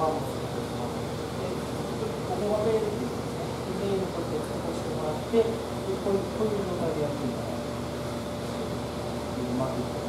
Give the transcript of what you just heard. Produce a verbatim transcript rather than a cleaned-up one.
側も設定します。で、ここがベールっていうですね、ベールとして設定してもらって、でこういうこういう状態でやってみたら、うまくいく。